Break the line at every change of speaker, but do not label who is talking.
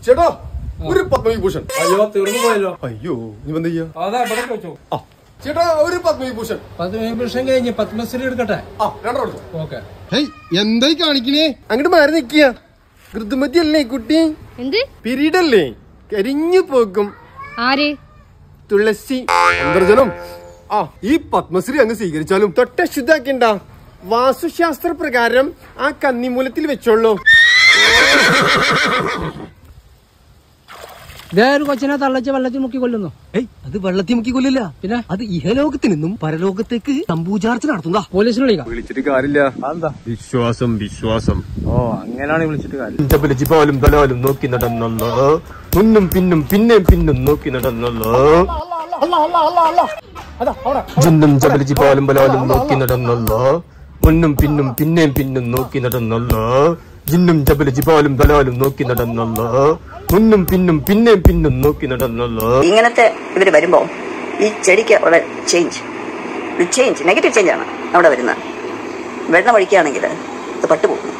ചേട്ടാ ഒരു പത്മവിഭൂഷൺ.
അയ്യോ തീർന്നു പോയല്ലോ.
അയ്യോ നീ എന്താ ചെയ്യാ?
അതാ ഇവിടെ വെച്ചോ.
ചേട്ടാ ഒരു പത്മവിഭൂഷൺ.
പത്മവിഭൂഷൺ കഴിഞ്ഞ് പത്മശ്രീ എടുക്കട്ടെ.
രണ്ടെടുത്തു.
ഓക്കെ.
എന്തായി കാണിക്കണേ? അങ്ങോട്ട് മാറി നിക്കുക. ഋതുമതിയല്ലേ കുട്ടി? എന്ത് പിരീഡല്ലേ? കരിഞ്ഞു പോകും. ആര്? തുളസി. അന്തർജനം. ഈ പത്മശ്രീ അങ്ങ് സ്വീകരിച്ചാലും തൊട്ട ശുദ്ധാക്കണ്ട. വാസ്തുശാസ്ത്ര പ്രകാരം ആ കന്നിമൂലത്തിൽ വെച്ചോളൂ.
വേറെ കൊച്ചിനെ തള്ളച്ച് വെള്ളത്തിൽ മുക്കി കൊല്ലുന്നു.
അത് വെള്ളത്തിൽ മുക്കി കൊല്ലില്ല, പിന്നെ അത് ഇഹലോകത്ത് നിന്നും പരലോകത്തേക്ക് തമ്പൂചാർച്ച നടത്തുന്ന.
പോലീസിനെ വിളിക്കാം.
വിളിച്ചിട്ട് കാര്യമില്ല.
എന്താ
വിശ്വാസം വിശ്വാസം.
അങ്ങനെയാണ് വിളിച്ചിട്ട് കാര്യം.
ജിബാലും ബലാലും നോക്കി നടന്നല്ലോ, മുന്നും പിന്നും പിന്നെയും പിന്നും നോക്കി നടന്നല്ലോ. ജിന്നും ജബലിജിബാലും ബലാലും നോക്കി നടന്നല്ലോ, മുന്നും പിന്നും പിന്നെയും പിന്നും നോക്കി നടന്നല്ലോ. ജിന്നും ജബലിജിബാലും ബലാലും നോക്കി നടന്നല്ലോ, മുന്നും പിന്നും പിന്നെയും പിന്നും നോക്കി നടന്നല്ലോ.
ഇങ്ങനത്തെ ഇവര് വരുമ്പോ ഈ ചെടിക്ക് ഉള്ള ചേഞ്ച് നെഗറ്റീവ് ചേഞ്ചാണ് അവിടെ വരുന്നത്. വെള്ളം ഒഴിക്കുകയാണെങ്കിൽ അത് പട്ടുപോകും.